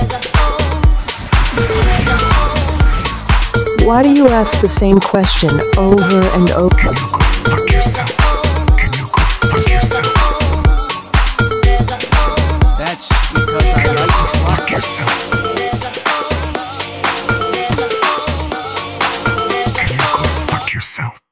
Why do you ask the same question over and over? Can you go fuck yourself? Can you go fuck yourself? That's because I like to Fuck yourself. Can you go fuck yourself?